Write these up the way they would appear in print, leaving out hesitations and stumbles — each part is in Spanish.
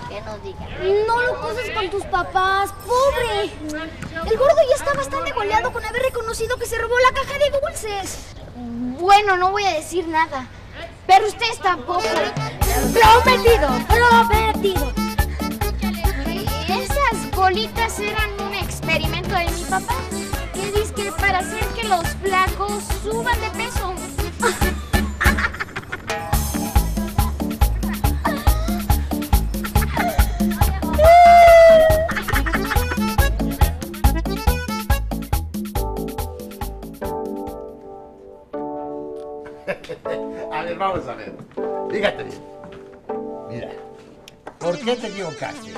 Que no digas. No lo cruces con tus papás, pobre. El gordo ya está bastante goleado con haber reconocido que se robó la caja de dulces. Bueno, no voy a decir nada. Pero ustedes tampoco. Prometido, prometido. Esas bolitas eran un experimento de mi papá. Que dice que para hacer que los flacos suban de peso. A ver, vamos a ver. Fíjate bien. Mira, ¿por qué te equivocaste?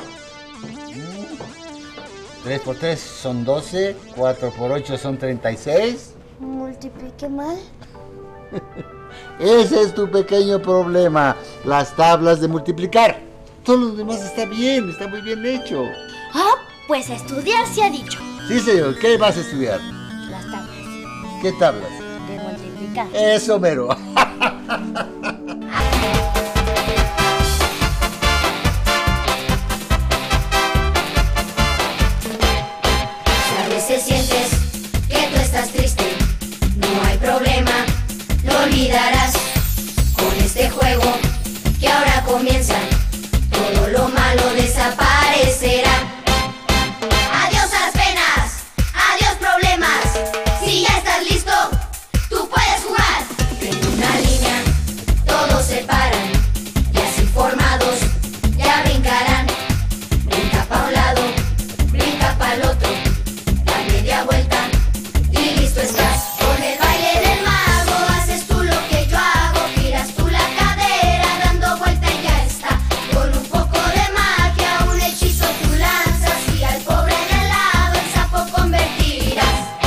3 por 3 son 12, 4 por 8 son 36. Multiplique mal. Ese es tu pequeño problema, las tablas de multiplicar. Todo lo demás está bien, está muy bien hecho. Ah, pues a estudiar se ha dicho. Sí, señor, ¿qué vas a estudiar? Las tablas ¿Qué tablas? de multiplicar. Eso, mero. Si a veces sientes que tú estás triste, no hay problema, lo olvidarás con este juego que ahora comienza. Todo lo malo desaparecerá. Adiós a las penas, adiós problemas. Si ya estás listo, tú puedes jugar. En una línea todos se paran y así formados ya brincarán. Brinca pa' un lado, brinca pa' el otro, da media vuelta y listo estás. Con el baile del mago haces tú lo que yo hago, giras tú la cadera dando vuelta y ya está. Con un poco de magia, un hechizo tú lanzas y al pobre de al lado en sapo convertirás.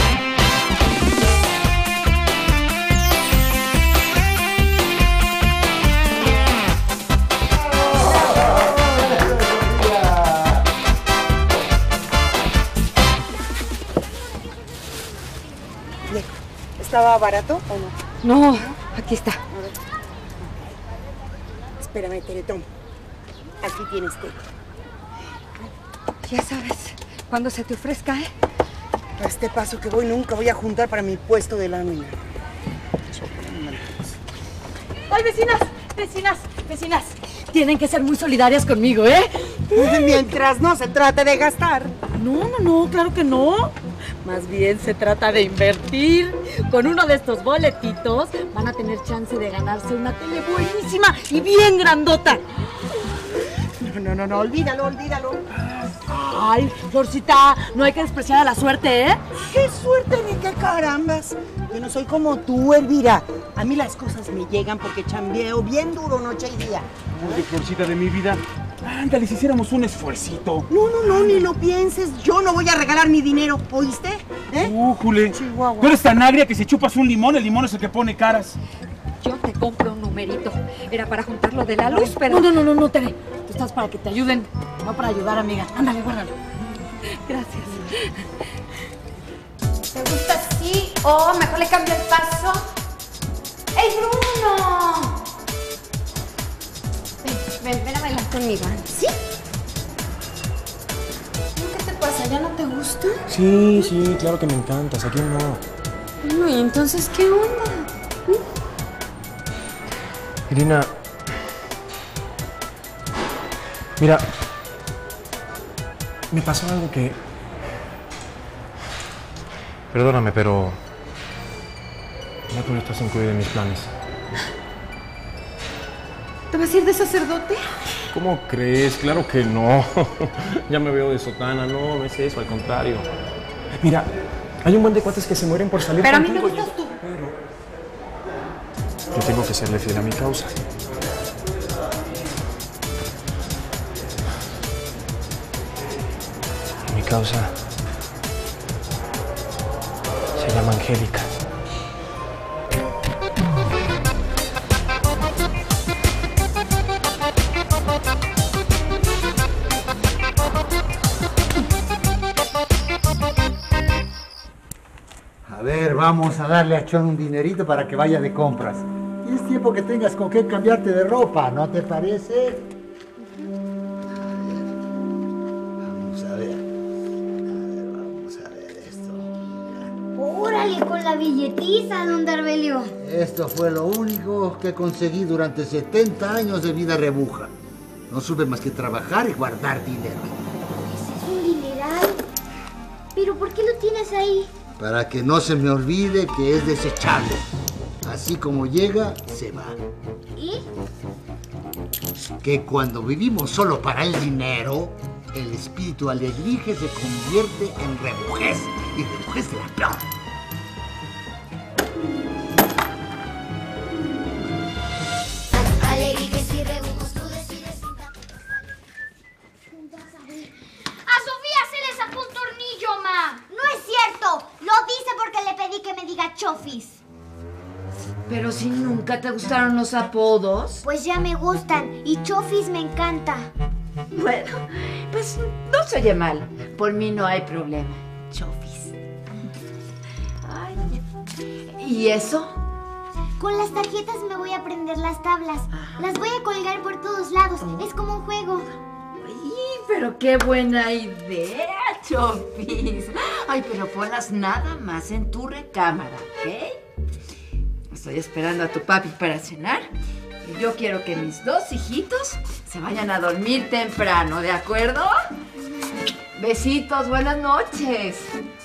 ¿Estaba barato o no? No, aquí está. Espérame, Teletón. Aquí tienes té. Ya sabes, cuando se te ofrezca, ¿eh? A este paso que voy nunca voy a juntar para mi puesto de lámina. ¡Ay, vecinas! ¡Vecinas! ¡Vecinas! Tienen que ser muy solidarias conmigo, ¿eh? Mientras no se trate de gastar. No, claro que no. Más bien se trata de invertir. Con uno de estos boletitos van a tener chance de ganarse una tele buenísima y bien grandota. No, olvídalo. Ay, Florcita, no hay que despreciar a la suerte, ¿eh? ¡Qué suerte ni qué carambas! Yo no soy como tú, Elvira. A mí las cosas me llegan porque chambeo bien duro noche y día. Oye, Florcita de mi vida, ándale, si hiciéramos un esfuercito. No, ni lo pienses. Yo no voy a regalar mi dinero, ¿oíste? Jule, Chihuahua. tú eres tan agria que si chupas un limón, el limón es el que pone caras. Yo te compro un numerito. Era para juntar lo de la luz, pero... No, Tere. Tú estás para que te ayuden, no para ayudar, amiga. Ándale, guárdalo. Gracias. ¿Te gusta así o mejor le cambio el paso? ¡Ey, Bruno! Ven a bailar conmigo. ¿Sí? ¿Qué te pasa? ¿Ya no te gusta? Sí, claro que me encantas. ¿A quién no? No, ¿y entonces qué onda? Irina, mira, me pasó algo que... Perdóname, pero... ya tú no estás incluido en mis planes. ¿Te vas a ir de sacerdote? ¿Cómo crees? Claro que no. Ya me veo de sotana. No es eso, al contrario. Mira, hay un buen de cuates que se mueren por salir Pero a mí contigo. me gustas tú. Yo tengo que serle fiel a mi causa. Mi causa se llama Angélica. A ver, vamos a darle a Chon un dinerito para que vaya de compras. Y es tiempo que tengas con qué cambiarte de ropa, ¿no te parece? la billetiza, don Darbelio. Esto fue lo único que conseguí durante 70 años de vida rebuja. No supe más que trabajar y guardar dinero. Ese es un dineral. ¿Pero por qué lo tienes ahí? Para que no se me olvide que es desechable. Así como llega, se va. ¿Y? Que cuando vivimos solo para el dinero, el espíritu alebrije se convierte en rebujez. Y rebujez de la peor. Alebrijes y rebujos, tú decides. ¡A Sofía se le zafó un tornillo, ma! No es cierto. Lo dice porque le pedí que me diga Chofis. Pero si nunca te gustaron los apodos. Pues ya me gustan y Chofis me encanta. Bueno, pues no se oye mal. Por mí no hay problema. Chofis. Ay. ¿Y eso? Con las tarjetas me voy a aprender las tablas. Las voy a colgar por todos lados. Es como un juego. Ay, pero qué buena idea, Chofis. Ay, pero ponlas nada más en tu recámara, ¿ok? Estoy esperando a tu papi para cenar y yo quiero que mis dos hijitos se vayan a dormir temprano, ¿de acuerdo? Besitos, buenas noches.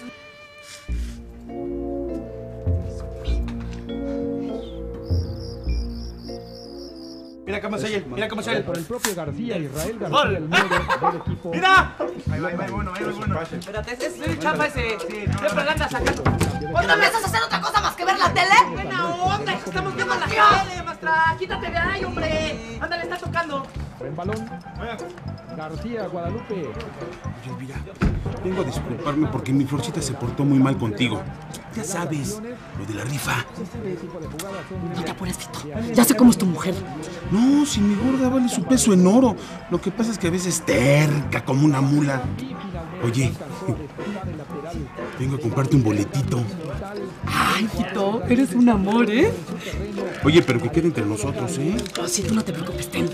Mira cómo soy él, mira cómo soy él. Por el propio García, Israel García, el nuevo del equipo. ¡Mira! Ahí va, bueno, ahí va, bueno. Espérate, ese es el chapa ese. Siempre la anda sacando. ¿No me haces hacer otra cosa más que ver la tele? Buena onda, estamos viendo la tele, maestra. Quítate de ahí, hombre. Ándale, está tocando. Buen balón. García, Guadalupe. Oye, mira, vengo a disculparme porque mi Florcita se portó muy mal contigo. Ya sabes, lo de la rifa. No te apures, Tito. Ya sé cómo es tu mujer. No, si mi gorda vale su peso en oro. Lo que pasa es que a veces terca como una mula. Oye, vengo a comprarte un boletito. Ay, Tito, eres un amor, ¿eh? Oye, pero que quede entre nosotros, ¿eh? Oh, sí, tú no te preocupes, ten.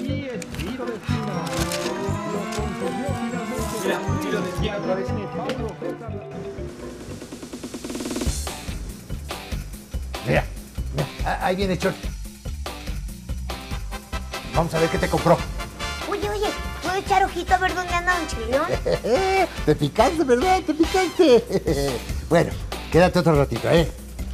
Mira, ahí viene Chor. Vamos a ver qué te compró. Oye, ¿puedo echar ojito a ver dónde anda don Chirrión? Te picaste, ¿verdad? Te picaste. Bueno, quédate otro ratito, ¿eh?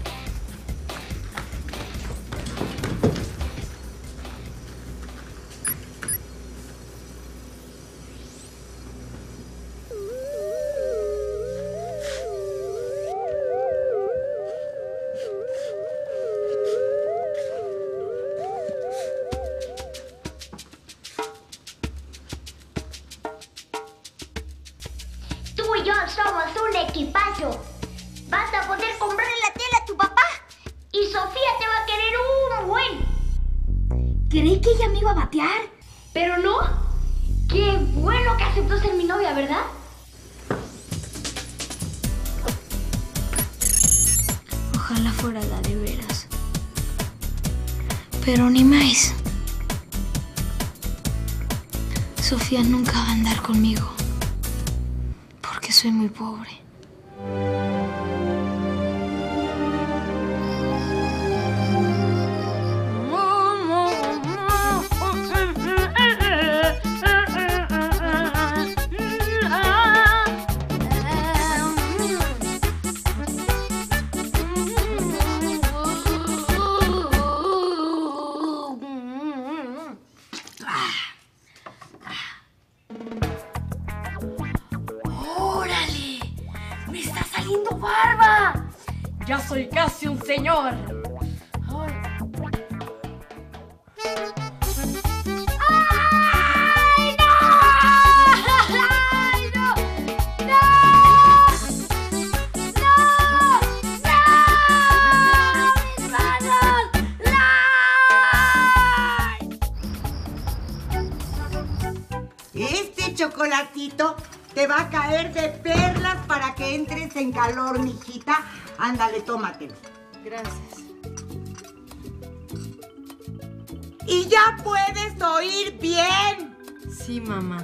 Tú y yo somos un equipazo. Vas a poder comprarle la tele a tu papá y Sofía te va a querer un buen. Creí que ella me iba a batear, pero no. Qué bueno que aceptó ser mi novia, ¿verdad? Ojalá fuera la de veras. Pero ni más. Sofía nunca va a andar conmigo. Porque soy muy pobre. ¡Barba! Ya soy casi un señor. Ay. ¡Ay, no! ¡Ay, no! ¡No! ¡No! ¡No! ¡Mis manos! ¡No! Este chocolatito te va a caer de perlas para que entres en calor, mijita. Ándale, tómatelo. Gracias. Y ya puedes oír bien. Sí, mamá.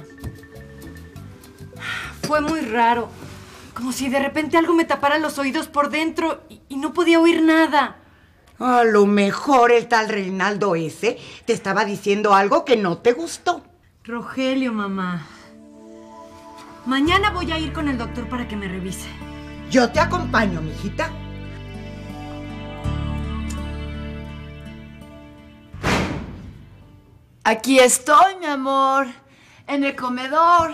Fue muy raro. Como si de repente algo me tapara los oídos por dentro y y no podía oír nada. A lo mejor el tal Reinaldo ese te estaba diciendo algo que no te gustó. Rogelio, mamá. Mañana voy a ir con el doctor para que me revise. Yo te acompaño, mijita. Aquí estoy, mi amor, en el comedor.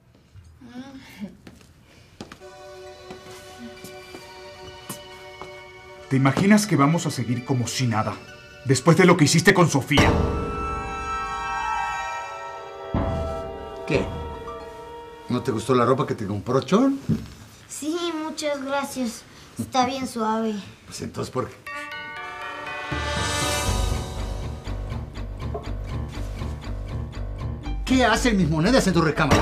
¿Te imaginas que vamos a seguir como si nada? Después de lo que hiciste con Sofía. ¿Qué? ¿No te gustó la ropa que te compró Chon? Sí, muchas gracias. Está bien suave. Pues entonces, ¿por qué? ¿Qué hacen mis monedas en tu recámara?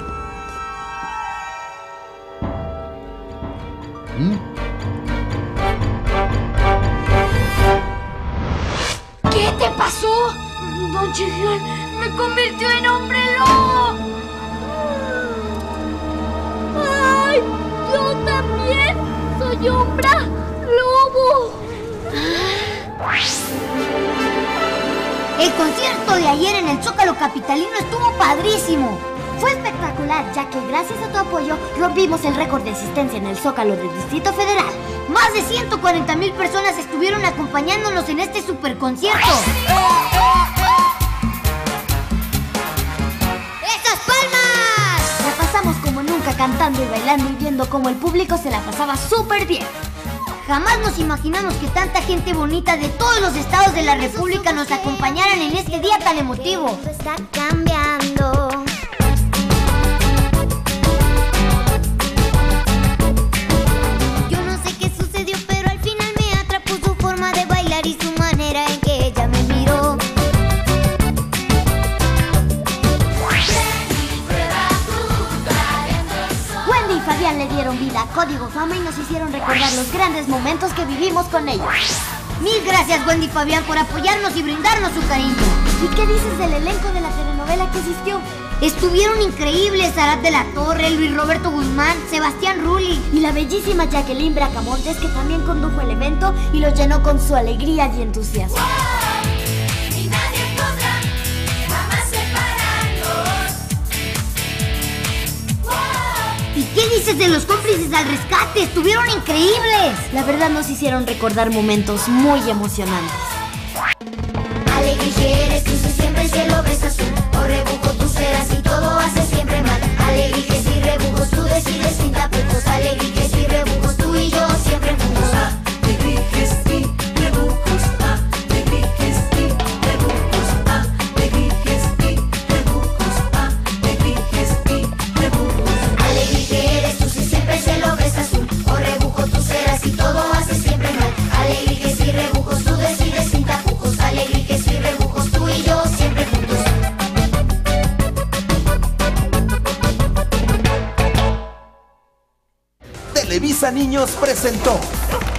¿Qué te pasó? Don Chirrión me convirtió en hombre lobo. ¡Ay! ¡Yo también soy hombre lobo! El concierto de ayer en el Zócalo Capitalino estuvo padrísimo. Fue espectacular, ya que gracias a tu apoyo rompimos el récord de asistencia en el Zócalo del Distrito Federal. Más de 140,000 personas estuvieron acompañándonos en este super concierto. ¡Esas palmas! La pasamos como nunca cantando y bailando y viendo cómo el público se la pasaba súper bien. Jamás nos imaginamos que tanta gente bonita de todos los estados de la República nos acompañaran en este día tan emotivo. Está cambiando. Yo no sé qué sucedió, pero al final me atrapó su forma de bailar y su manera en que ella me miró. Wendy y Fabián le dieron vida a Código Fama y nos hicieron recordar los grandes momentos que vivimos con ellos. Mil gracias, Wendy y Fabián, por apoyarnos y brindarnos su cariño. ¿Y qué dices del elenco de la telenovela que asistió? Estuvieron increíbles Arat de la Torre, Luis Roberto Guzmán, Sebastián Rulli y la bellísima Jacqueline Bracamontes, que también condujo el evento y lo llenó con su alegría y entusiasmo. Y nadie podrá jamás separarnos. ¿Y qué dices de los cómplices al rescate? ¡Estuvieron increíbles! La verdad nos hicieron recordar momentos muy emocionantes. Alegre que eres tú, si siempre el cielo ves azul. O rebujo tú serás y todo hace siempre mal. Alegre que si rebujos tú decides sin tapujos. Alegre que si rebujos tú y yo siempre juntos. Alegrijes y rebujos, alegrijes y rebujos, alegrijes y rebujos, alegrijes y rebujos. Alegre que eres tú, si siempre el cielo ves azul. O rebujo tú serás y todo hace siempre mal. Alegre que si rebujos tú decides sin tapujos. Alegre que si rebujos tú y yo siempre juntos. Televisa Niños presentó